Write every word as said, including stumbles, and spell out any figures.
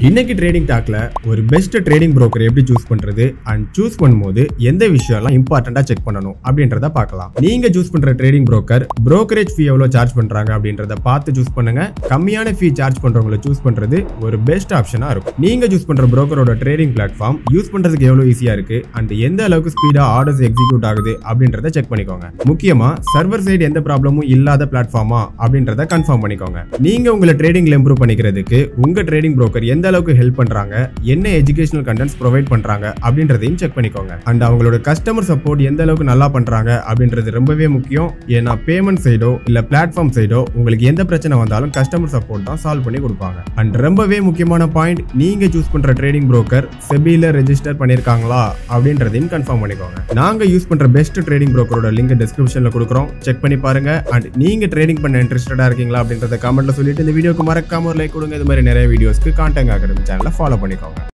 இன்னைக்கு ட்ரேடிங் டாக்ல ஒரு பெஸ்ட் ட்ரேடிங் புரோக்கர் எப்படி சூஸ் பண்றது அண்ட் சூஸ் பண்ணும்போது எந்த விஷயம்லாம் இம்பார்ட்டண்டா செக் பண்ணணும் அப்படின்றத பார்க்கலாம். நீங்க சூஸ் பண்ற ட்ரேடிங் புரோக்கர் புரோக்கரேஜ் ஃபீ எவ்வளவு சார்ஜ் பண்றாங்க அப்படின்றத பார்த்து சூஸ் பண்ணுங்க. கம்மியான ஃபீ சார்ஜ் பண்றவங்களை சூஸ் பண்றது ஒரு பெஸ்ட் ஆப்ஷனா இருக்கும். நீங்க சூஸ் பண்ற புரோக்கரோட ட்ரேடிங் பிளாட்ஃபார்ம் யூஸ் பண்றதுக்கு எவ்வளவு ஈஸியா இருக்கு அண்ட் எந்த அளவுக்கு ஸ்பீடா ஆர்டர்ஸ் எக்ஸிக்யூட் ஆகுது அப்படின்றத செக் பண்ணிக்கோங்க. முக்கியமா சர்வர் சைடு எந்த ப்ராப்ளமும் இல்லாத பிளாட்ஃபார்மா அப்படின்றத கன்ஃபார்ம் பண்ணிக்கோங்க. நீங்க உங்களை ட்ரேடிங்ல இம்ப்ரூவ் பண்ணிக்கிறதுக்கு உங்க ட்ரேடிங் புரோக்கர் எந்த அளவுக்கு ஹெல்ப் பண்றாங்க, என்ன எஜுகேஷனல் கண்டென்ட்ஸ் ப்ரொவைட் பண்றாங்க அப்படின்றதையும் செக் பண்ணிக்கோங்க. அண்ட் அவங்களோட கஸ்டமர் சப்போர்ட் எந்த அளவுக்கு நல்லா பண்றாங்க அப்படின்றது ரொம்பவே முக்கியம். ஏன்னா பேமெண்ட் சைடோ இல்ல பிளாட்ஃபார்ம் சைடோ உங்களுக்கு எந்த பிரச்சனை வந்தாலும் கஸ்டமர் சப்போர்ட் தான் சால்வ் பண்ணி கொடுப்பாங்க. அண்ட் ரொம்பவே முக்கியமான பாயிண்ட், நீங்க சூஸ் பண்ற ட்ரேடிங் புரோக்கர் செபில ரெஜிஸ்டர் பண்ணிருக்காங்களா அப்படின்றதையும் கன்ஃபார்ம் பண்ணிக்கோங்க. நாங்க யூஸ் பண்ற பெஸ்ட் ட்ரேடிங் புரோக்கரோட லிங்க் டிஸ்கிரிப்ஷன்ல கொடுக்குறோம், செக் பண்ணி பாருங்க. அண்ட் நீங்க ட்ரேடிங் பண்ண இன்ட்ரெஸ்டடா இருக்கீங்களா அப்படின்றத கமெண்ட்ல சொல்லிட்டு இந்த வீடியோக்கு மறக்காம ஒரு லைக் கொடுங்க. இது மாதிரி நிறைய வீடியோஸ்க்கு கான்டெக்ட் அகாடமி சேனலை ஃபாலோ பண்ணிக்கோங்க.